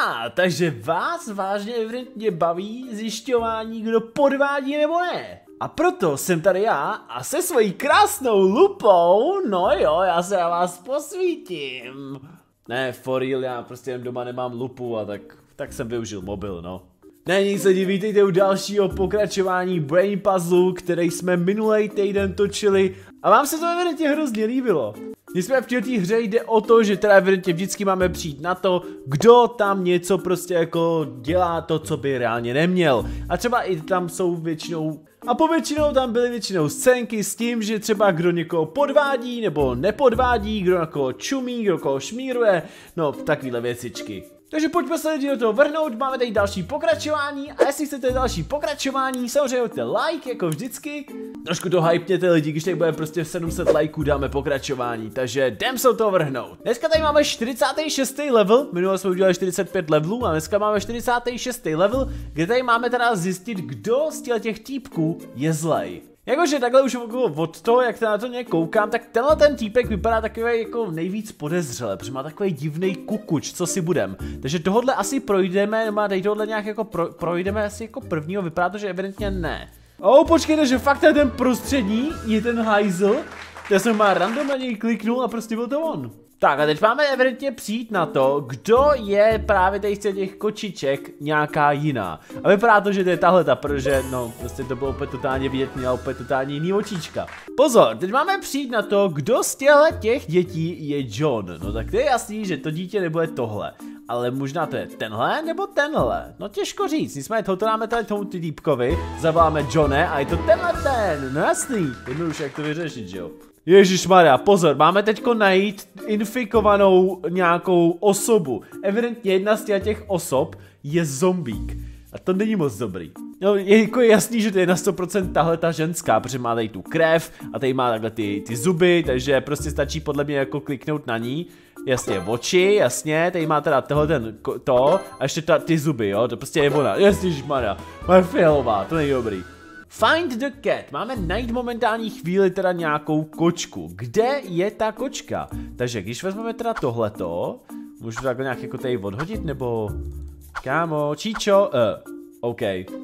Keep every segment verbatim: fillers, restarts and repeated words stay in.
Aha, takže vás vážně evidentně baví zjišťování, kdo podvádí nebo ne. A proto jsem tady já a se svojí krásnou lupou, no jo, já se na vás posvítím. Ne, for real, já prostě jen doma nemám lupu a tak, tak jsem využil mobil, no. Ne, nic se divítejte u dalšího pokračování Brain Puzzle, který jsme minulý týden točili a vám se to evidentně hrozně líbilo. Nicméně v této hře jde o to, že teda evidentně vždycky máme přijít na to, kdo tam něco prostě jako dělá to, co by reálně neměl. A třeba i tam jsou většinou, a povětšinou tam byly většinou scénky s tím, že třeba kdo někoho podvádí nebo nepodvádí, kdo na koho čumí, kdo koho šmíruje, no takovýhle věcičky. Takže pojďme se lidi do toho vrhnout, máme tady další pokračování a jestli chcete další pokračování, samozřejmě hoďte like jako vždycky. Trošku to hypněte lidi, když tady bude prostě sedm set lajků, dáme pokračování, takže jdem se do toho vrhnout. Dneska tady máme čtyřicátý šestý level, minule jsme udělali čtyřicet pět levelů a dneska máme čtyřicátý šestý level, kde tady máme teda zjistit, kdo z těch týpků je zlej. Jakože takhle už od toho, jak na to nějak koukám, tak tenhle ten týpek vypadá takový jako nejvíc podezřele, protože má takový divný kukuč, co si budem. Takže tohle asi projdeme, nebo tady tohle nějak jako pro, projdeme asi jako prvního, vypadá to, že evidentně ne. Oh, počkejte, že fakt ten prostřední je ten hajzl, já jsem má random na něj kliknul a prostě byl to on. Tak a teď máme evidentně přijít na to, kdo je právě tady z těch kočiček nějaká jiná. A vypadá to, že to je tahleta, protože no, prostě to bylo úplně totálně vidět, měla úplně totálně jiný očička. Pozor, teď máme přijít na to, kdo z těch dětí je John. No tak to je jasný, že to dítě nebude tohle. Ale možná to je tenhle nebo tenhle. No těžko říct, nicméně toto dáme tady tomu ty týpkovi, zavoláme Johne a je to tenhle ten. No jasný, jednoduše jak to vyřešit, že jo. Ježišmarja, pozor, máme teďko najít infikovanou nějakou osobu. Evidentně jedna z těch osob je zombík. A to není moc dobrý. No, je jako jasný, že to je na sto procent tahle ta ženská, protože má tady tu krev a tady má takhle ty, ty zuby, takže prostě stačí podle mě jako kliknout na ní. Jasně, oči, jasně, tady má teda tohle ten, to a ještě ta, ty zuby, jo, to prostě je ona. Ježišmarja, má fialová, to není dobrý. Find the cat. Máme najít momentální chvíli teda nějakou kočku. Kde je ta kočka? Takže když vezmeme teda tohleto, můžu takhle nějak jako tady odhodit, nebo... Kámo, Číčo, uh, OK.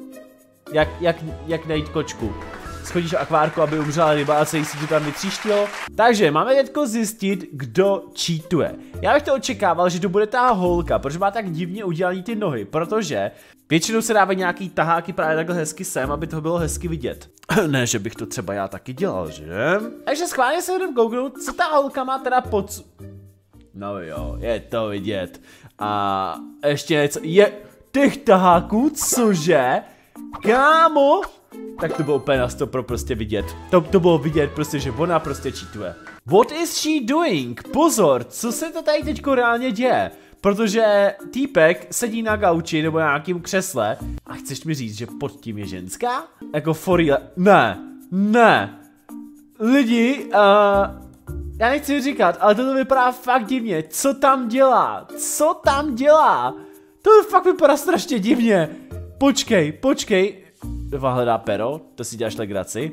Jak, jak, jak najít kočku? Schodíš do akvárku, aby umřela ryba a celý si to tam vytříštilo. Takže máme teďko zjistit, kdo cheatuje. Já bych to očekával, že to bude ta holka, protože má tak divně udělaný ty nohy, protože většinou se dávají nějaký taháky právě takhle hezky sem, aby to bylo hezky vidět. Ne, že bych to třeba já taky dělal, že? Takže schválně se jdem kouknout, co ta holka má teda pod... No jo, je to vidět. A ještě něco, je těch taháků, cože? Kámo? Tak to bylo úplně na sto pro prostě vidět. To, to bylo vidět prostě, že ona prostě cheatuje. What is she doing? Pozor, co se to tady teďko reálně děje? Protože týpek sedí na gauči nebo na nějakým křesle a chceš mi říct, že pod tím je ženská? Jako for real? Ne, ne. Lidi, uh, já nechci říkat, ale toto vypadá fakt divně. Co tam dělá? Co tam dělá? To fakt vypadá strašně divně. Počkej, počkej. Hledá pero, to si děláš legraci.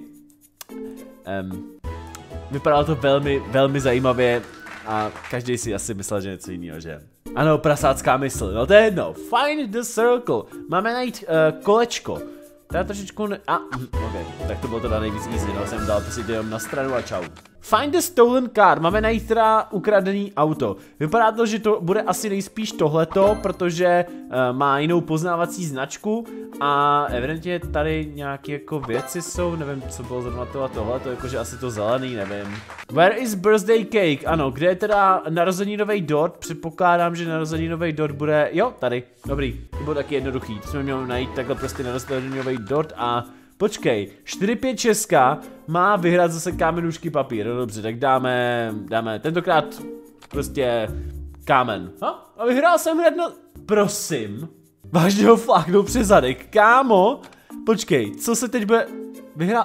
Um, vypadalo to velmi, velmi zajímavě a každý si asi myslel, že něco jiného, že? Ano, prasácká mysl, no to je jedno. Find the circle. Máme najít uh, kolečko. Teda trošičku ne... A, ah, ok, tak to bylo teda nejvíc easy, no jsem dal prostě jenom na stranu a čau. Find the stolen car, máme najít teda ukradený auto. Vypadá to, že to bude asi nejspíš tohleto, protože uh, má jinou poznávací značku a evidentně tady nějaké jako věci jsou, nevím, co bylo zrovna to a tohleto, jakože asi to zelený, nevím. Where is birthday cake? Ano, kde je teda narozeninový dort? Předpokládám, že narozeninový dort bude, jo, tady, dobrý, to bylo taky jednoduchý, to jsme měli najít takhle prostě narozeninový dort a... Počkej, čtyři pět šest má vyhrát zase kámenušky papír, no dobře, tak dáme, dáme tentokrát prostě kámen. Ha? A vyhrál jsem hned na... Prosím, vážně ho fláknou přes zadek, kámo, počkej, co se teď bude... Vyhrál...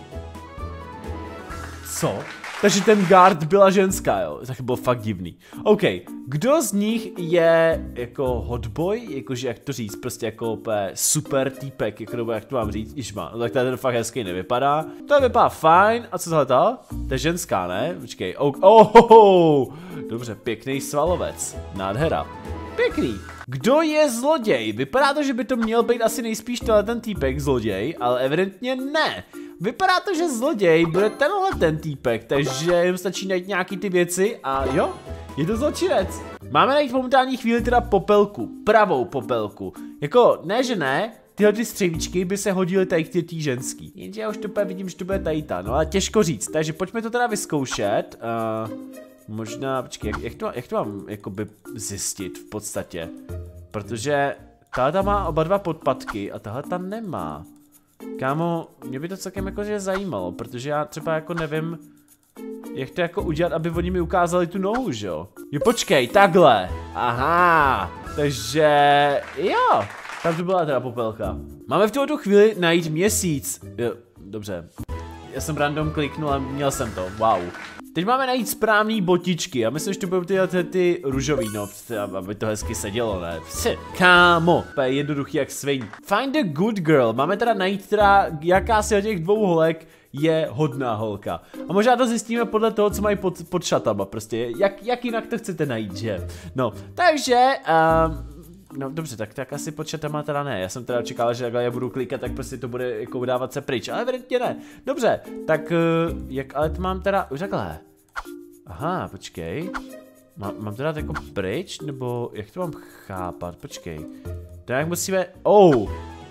Co? Takže ten guard byla ženská, jo, tak bylo fakt divný. OK, kdo z nich je jako hotboy, jakože jak to říct, prostě jako super týpek, jako nebo jak to mám říct, Išma, no tak ten fakt hezký nevypadá. To vypadá fajn, a co tohle to? To je ženská, ne? Počkej, oh, oh, oh, oh. Dobře, pěkný svalovec, nádhera. Pěkný. Kdo je zloděj? Vypadá to, že by to měl být asi nejspíš tenhle ten týpek zloděj, ale evidentně ne. Vypadá to, že zloděj bude tenhle ten týpek, takže jim stačí najít nějaký ty věci a jo, je to zločinec. Máme najít momentální chvíli teda popelku, pravou popelku. Jako, ne že ne, tyhle ty střevíčky by se hodily tady k ty tý ženský. Jenže já už to vidím, že to bude tady ta, no ale těžko říct, takže pojďme to teda vyzkoušet. Uh, možná, počkej, jak, jak, to, jak to mám jakoby zjistit v podstatě? Protože tahle ta má oba dva podpatky a tahle ta nemá. Kámo, mě by to celkem jakože zajímalo, protože já třeba jako nevím, jak to jako udělat, aby oni mi ukázali tu nohu, že jo? Jo, počkej, takhle. Aha, takže jo, tam to byla teda popelka. Máme v tuto chvíli najít měsíc. Jo, dobře. Já jsem random kliknul a měl jsem to, wow. Teď máme najít správný botičky. Já myslím, že to budou tyhle ty, ty růžový, no, aby to hezky sedělo, ne? Psi, kámo, to je jednoduchý jak svin. Find a good girl. Máme teda najít teda, jaká z těch dvou holek je hodná holka. A možná to zjistíme podle toho, co mají pod, pod šatama, prostě. Jak, jak jinak to chcete najít, že? No, takže, um, no dobře, tak, tak asi pod šatama teda ne. Já jsem teda čekal, že takhle já budu klikat, tak prostě to bude jako vydávat se pryč, ale evidentně ne. Dobře, tak uh, jak ale to mám teda, už takhle. Aha, počkej. Má, mám teda jako pryč, nebo jak to mám chápat, počkej. To jak musíme, oh.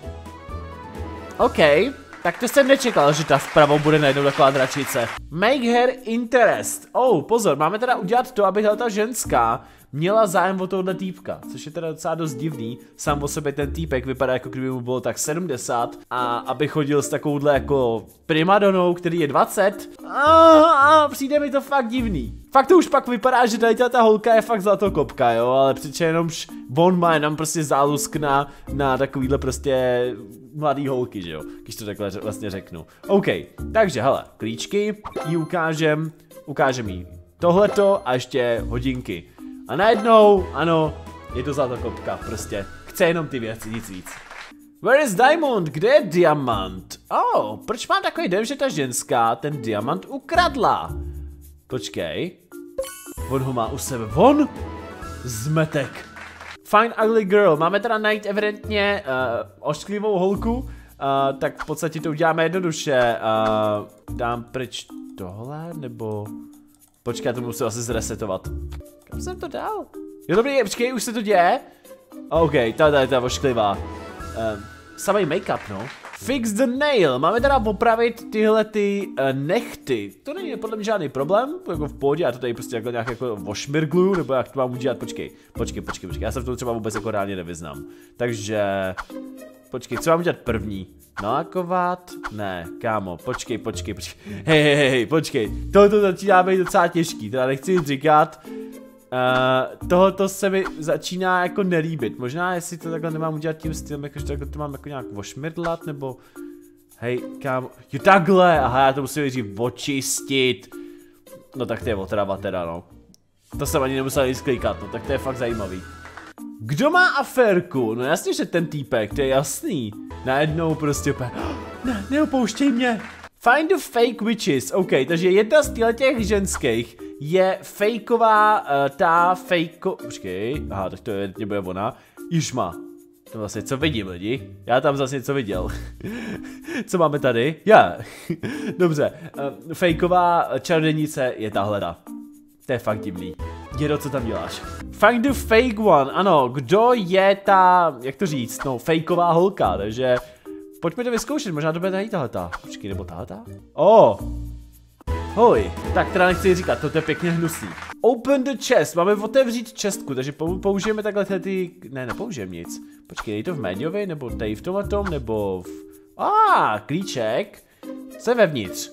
OK, tak to jsem nečekal, že ta vpravo bude najednou taková dračice. Make her interest. Oh, pozor, máme teda udělat to, aby ta ženská měla zájem o tohle týpka, což je teda docela dost divný. Sám o sobě ten týpek vypadá jako kdyby mu bylo tak sedmdesát a aby chodil s takovouhle jako primadonou, který je dvacet. A, a přijde mi to fakt divný. Fakt to už pak vypadá, že tady ta holka je fakt zlatokopka, jo, ale přece jenom on má jenom prostě zálusk na, na takovýhle prostě mladý holky, že jo, když to takhle vlastně řeknu. OK, takže hele, klíčky jí ukážem, ukážem jí tohleto a ještě hodinky. A najednou, ano, je to zlatokopka, prostě. Chce jenom ty věci, nic víc. Where is Diamond? Kde je diamant? Oh, proč mám takový den, že ta ženská ten diamant ukradla? Počkej. On ho má u sebe. Von? Zmetek. Find ugly girl. Máme teda najít evidentně uh, ošklivou holku. Uh, tak v podstatě to uděláme jednoduše. Uh, dám pryč tohle, nebo... Počkej, to musím asi zresetovat. Kam jsem to dal? Jo, dobrý, počkej, už se to děje? OK, ta je ta ošklivá. Um, samý make-up, no. Fix the nail. Máme teda popravit tyhle ty uh, nechty. To není podle mě žádný problém, jako v pohodě, já to tady prostě jako nějak jako ošmirgluju, nebo jak to mám udělat, počkej, počkej, počkej, počkej, já se v tom třeba vůbec jako reálně nevyznám. Takže, počkej, co mám udělat první? Nalakovat? Ne, kámo, počkej, počkej, počkej, hej, hej, hej, počkej, tohoto začíná být docela těžký, teda nechci nic říkat. Uh, tohoto se mi začíná jako nelíbit, možná jestli to takhle nemám udělat tím stylem, jakože takhle to mám jako nějak ošmrdlat, nebo... Hej, kámo, jo takhle, aha, já to musím nejdřív očistit. No tak to je otrava teda, no. To jsem ani nemusel nic klikat, no tak to je fakt zajímavý. Kdo má aférku? No jasně, že ten týpek, to je jasný. Najednou prostě úplně, ne, neopouštěj mě. Find the fake witches, OK, takže jedna z těch ženských je fejková, uh, ta fejko... Počkej, aha, tak to je, nebude ona. Jižma. To vlastně co vidím, lidi? Já tam zase něco viděl. Co máme tady? Já. Dobře, uh, fejková čarodějnice je tahleda. To je fakt divný. Dědo, co tam děláš? Find the fake one, ano, kdo je ta, jak to říct, no, fejková holka, takže... Pojďme to vyzkoušet, možná to bude tady tahleta. Počkej, nebo tahleta? Oh. Hoj, tak teda nechci říkat, to je pěkně hnusný. Open the chest, máme otevřít čestku, takže použijeme takhle ty, ne, nepoužijeme nic. Počkej, dej to v médiovi, nebo tady v tomatom, nebo v... Ah, klíček. Co je vevnitř?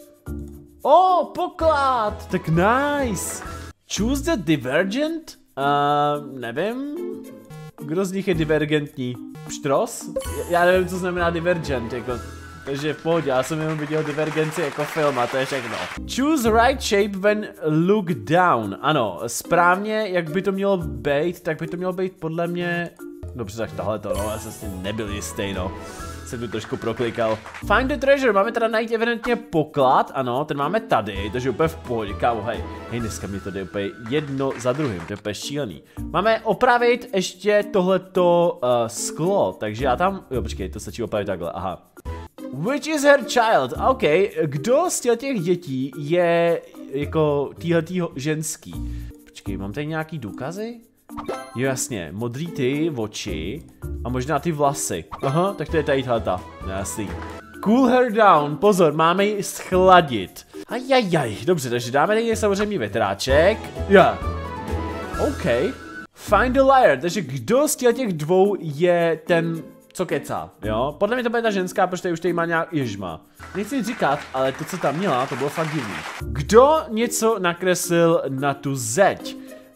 Oh, poklad, tak nice. Choose the divergent? Uh, nevím. Kdo z nich je divergentní? Pštros? Já nevím, co znamená divergent, jako... Takže v pohodě, já jsem jenom viděl Divergenci jako film a to je všechno. Choose right shape when look down. Ano, správně, jak by to mělo být, tak by to mělo být podle mě Dobře, tak tahle to, no, já jsem si nebyl jistý, no. Jsem tu trošku proklikal. Find the treasure, máme teda najít evidentně poklad, ano, ten máme tady, takže úplně v pohodě, kámo, hej. Hej, dneska mi to jde úplně jedno za druhým, to je úplně šílený. Máme opravit ještě tohleto uh, sklo, takže já tam, jo, počkej, to stačí opravit takhle, aha. Which is her child? OK, kdo z těch dětí je jako týhletýho ženský? Počkej, mám tady nějaký důkazy? Jo, jasně, modrý ty oči a možná ty vlasy. Aha, tak to je tady tahleta, jasný. Cool her down, pozor, máme ji schladit. Ajajaj, dobře, takže dáme tady samozřejmě větráček. Ja. Yeah. OK. Find the liar, takže kdo z těch dvou je ten, co kecá, jo? Podle mě to bude ta ženská, protože tady už tady má nějak, ježma. Nechci nic říkat, ale to, co tam měla, to bylo fakt divný. Kdo něco nakreslil na tu zeď?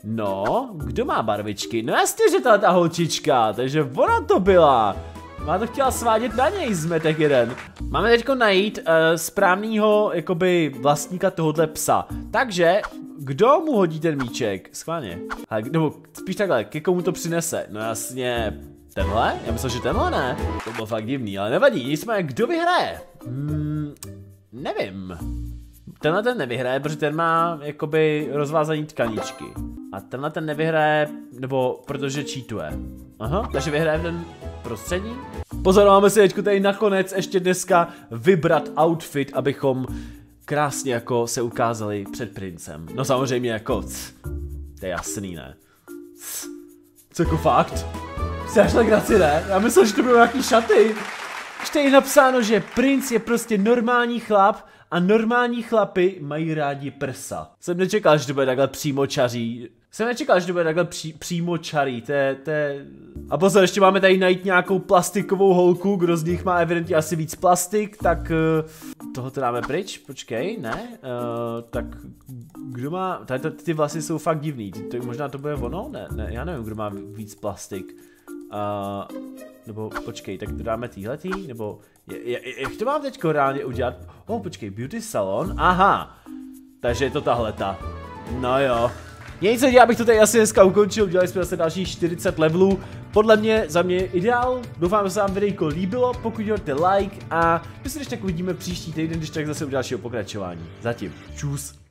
No, kdo má barvičky? No jasně, že ta, ta holčička, takže ona to byla. Má to chtěla svádět na něj zmetek jeden. Máme teďko najít uh, správného, jakoby, vlastníka tohohle psa. Takže, kdo mu hodí ten míček? Schválně. Ale, nebo spíš takhle, ke komu to přinese? No jasně, tenhle? Já myslel, že tenhle ne. To bylo fakt divný, ale nevadí. Nicméně, kdo vyhraje? Hmm, nevím. Tenhle ten nevyhraje, protože ten má, jakoby, rozvázaný tkaničky. A tenhle ten nevyhraje, nebo protože cheatuje. Aha, takže vyhraje ten prostřední. Pozor, máme si teďko tady nakonec ještě dneska vybrat outfit, abychom krásně jako se ukázali před princem. No samozřejmě jako, c, to je jasný, ne? C, co jako fakt? Jsi až legraci, ne? Já myslel, že to budou nějaký šaty. Už tady je napsáno, že princ je prostě normální chlap a normální chlapy mají rádi prsa. Jsem nečekal, že to bude takhle přímočaří. Jsem nečekal, že to bude takhle pří, přímočarý, to je, to je... A pozor, ještě máme tady najít nějakou plastikovou holku, kdo z nich má evidentně asi víc plastik, tak... Uh, tohoto dáme pryč, počkej, ne? Uh, tak kdo má... Tady to, ty vlasy jsou fakt divný, to, možná to bude ono? Ne, ne, já nevím, kdo má víc plastik. Uh, nebo počkej, tak to dáme týhletý, nebo... Je, je, jak to mám teďko reálně udělat? Oh, počkej, beauty salon, aha. Takže je to tahleta. No jo. Je nic, já bych to tady asi dneska ukončil, udělali jsme zase dalších čtyřicet levelů. Podle mě, za mě je ideál, doufám, že se vám videjko líbilo, pokud děláte like a my se když tak uvidíme příští týden, když tak zase u dalšího pokračování. Zatím, čus.